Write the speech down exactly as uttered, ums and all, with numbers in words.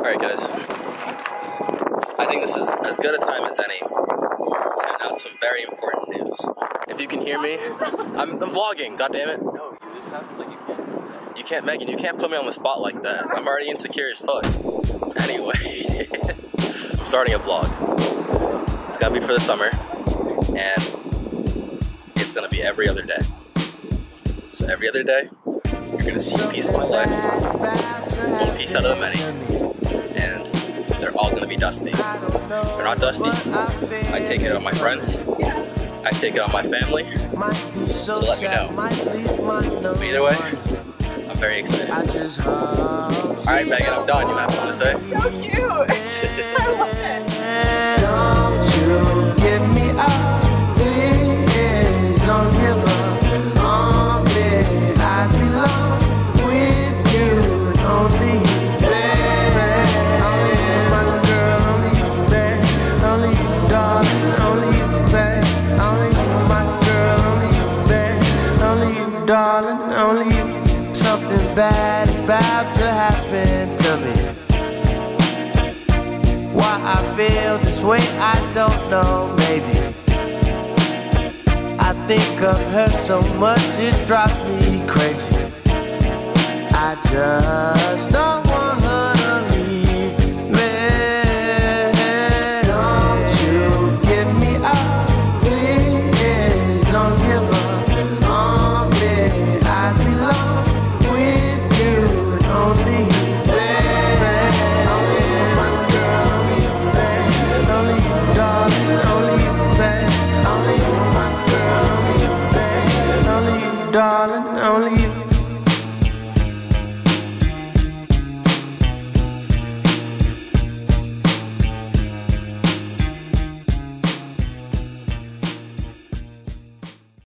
Alright guys, I think this is as good a time as any to announce some very important news. If you can hear me, I'm, I'm vlogging, goddammit. No, you just have to, like, you can't. You can't, Megan, you can't put me on the spot like that. I'm already insecure as fuck. Anyway, I'm starting a vlog. It's gonna be for the summer, and it's gonna be every other day. So every other day, you're gonna see a piece of my life, one piece out of the many, and they're all gonna be dusty. If they're not dusty, I take it on my friends, I take it on my family, so let me know. But either way, I'm very excited. Alright Megan, I'm done. You have something to say? So cute! I love it! Don't you give me up, please don't give up on me. I belong with you, only you, baby. Only you, my girl, only you, baby. Only you, darling, only you, baby. Only you, my girl, only you, baby. Only you, darling, only you. Something bad is about to happen to me. Why I feel this way, I don't know, maybe I think of her so much, it drives me crazy. I just don't